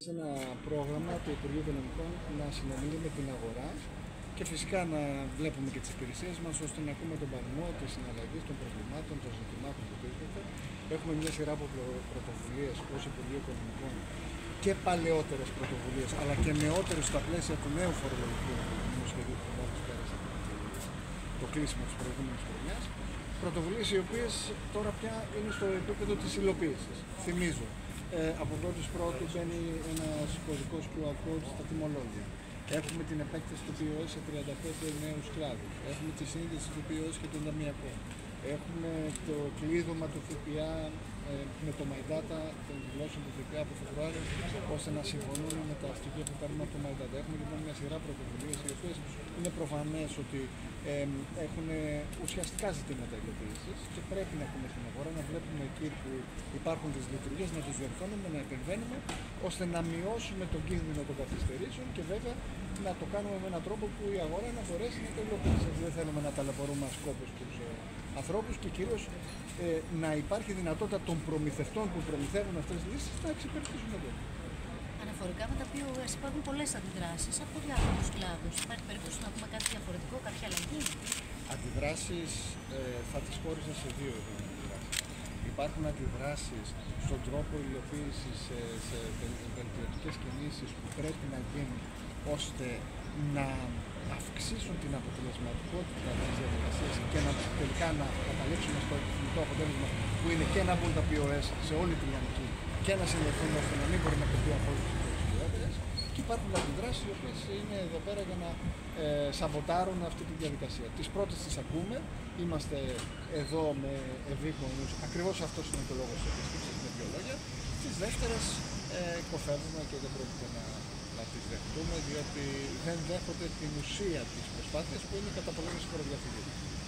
Σε ένα πρόγραμμα του Υπουργείου Οικονομικών να συνομιλεί με την αγορά και φυσικά να βλέπουμε και τις υπηρεσίες μας ώστε να ακούμε τον παλμό της συναλλαγής, των προβλημάτων, των ζητημάτων που τίθεται. Έχουμε μια σειρά από πρωτοβουλίες ως Υπουργείο Οικονομικών και παλαιότερες πρωτοβουλίες, αλλά και νεότερες στα πλαίσια του νέου φορολογικού νομοσχεδίου που μόλις πέρασε το κλείσιμο της προηγούμενης χρονιάς. Πρωτοβουλίες οι οποίες τώρα πια είναι στο επίπεδο της υλοποίησης. Θυμίζω. Από 1η Πρώτου μπαίνει ένας κωδικός QR code στα τιμολόγια. Έχουμε την επέκταση του POS σε 35 νέους κλάδους. Έχουμε τη σύνδεση του POS και των ταμιακών. Έχουμε το κλείδωμα του ΦΠΑ με το My Data, των δηλώσεων του ΦΠΑ από Φεβρουάριο, ώστε να συμφωνούν με τα στοιχεία που παίρνουμε από το My Data. Έχουμε λοιπόν μια σειρά πρωτοβουλίες, οι οποίες είναι προφανές ότι έχουν ουσιαστικά ζητήματα υλοποίησης και πρέπει να ακούμε στην αγορά, να βλέπουμε εκεί που υπάρχουν τις λειτουργίες, να τις διορθώνουμε, να επεμβαίνουμε, ώστε να μειώσουμε τον κίνδυνο των καθυστερήσεων και βέβαια να το κάνουμε με έναν τρόπο που η αγορά να μπορέσει να το υλοποιήσει. Δεν θέλουμε να ταλαιπωρούμε ασκόπως τους ανθρώπους και κυρίως να υπάρχει δυνατότητα των προμηθευτών που προμηθεύουν αυτές τις λύσεις να εξυπηρετήσουν εδώ. Αναφορικά με τα POS υπάρχουν πολλές αντιδράσεις από διάφορους κλάδους. Υπάρχει περίπτωση να πούμε κάτι διαφορετικό, κάποια αλλαγή? Αντιδράσεις θα τις χώριζα σε δύο αντιδράσεις. Υπάρχουν αντιδράσεις στον τρόπο υλοποίησης σε βελτιωτικές κινήσεις που πρέπει να γίνουν ώστε να αυξήσουν την αποτελεσματικότητα της διαδικασίας και τελικά να καταλήξουμε στο επιθυμητό αποτέλεσμα που είναι και να μπουν τα POS σε όλη τη λιανική και να συνδεθούν ώστε να μην μπορεί να παιχτεί απόλυτη στις κυβέρνητες. Και υπάρχουν αντιδράσεις οι οποίες είναι εδώ πέρα για να σαμποτάρουν αυτή τη διαδικασία. Τις πρώτες τις ακούμε, είμαστε εδώ με ευήκονους, ακριβώς αυτός είναι το λόγος της επίσκεψης, με δύο λόγια. Τις δεύτερες υποφεύγουμε και δεν πρόκειται να τις δεχτούμε, διότι δεν δέχονται την ουσία της προσπάθειας που είναι η καταπολέμηση φοροδιαφυγής.